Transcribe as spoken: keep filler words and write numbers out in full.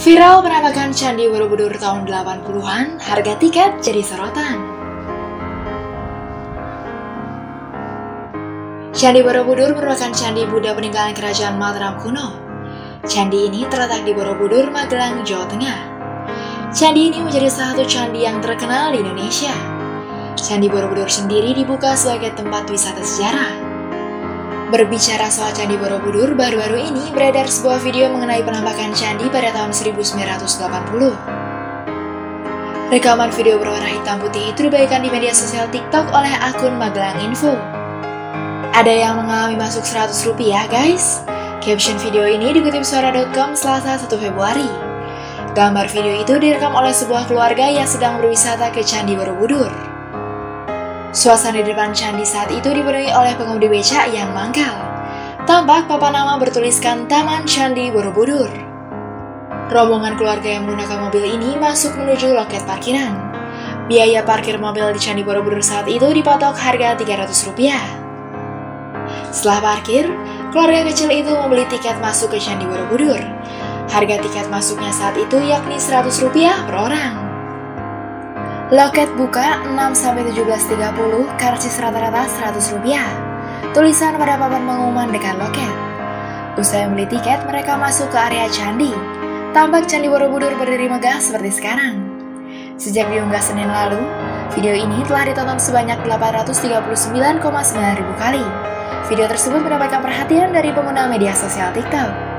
Viral penampakan Candi Borobudur tahun delapan puluhan, harga tiket jadi sorotan. Candi Borobudur merupakan candi Buddha peninggalan kerajaan Mataram kuno. Candi ini terletak di Borobudur, Magelang, Jawa Tengah. Candi ini menjadi salah satu candi yang terkenal di Indonesia. Candi Borobudur sendiri dibuka sebagai tempat wisata sejarah. Berbicara soal Candi Borobudur, baru-baru ini beredar sebuah video mengenai penampakan candi pada tahun seribu sembilan ratus delapan puluh. Rekaman video berwarna hitam putih itu dibagikan di media sosial TikTok oleh akun Magelang Info. Ada yang mengalami masuk seratus rupiah guys. Caption video ini dikutip suara dot com Selasa satu Februari. Gambar video itu direkam oleh sebuah keluarga yang sedang berwisata ke Candi Borobudur. Suasana di depan candi saat itu dipenuhi oleh pengemudi becak yang mangkal. Tampak papan nama bertuliskan Taman Candi Borobudur. Rombongan keluarga yang menggunakan mobil ini masuk menuju loket parkiran. Biaya parkir mobil di Candi Borobudur saat itu dipatok harga tiga ratus rupiah. Setelah parkir, keluarga kecil itu membeli tiket masuk ke Candi Borobudur. Harga tiket masuknya saat itu yakni seratus rupiah per orang. Loket buka enam sampai tujuh belas tiga puluh, karcis rata-rata seratus rupiah. Tulisan pada papan pengumuman dekat loket. Usai membeli tiket, mereka masuk ke area candi. Tampak Candi Borobudur berdiri megah seperti sekarang. Sejak diunggah Senin lalu, video ini telah ditonton sebanyak delapan ratus tiga puluh sembilan koma sembilan ribu kali. Video tersebut mendapatkan perhatian dari pengguna media sosial TikTok.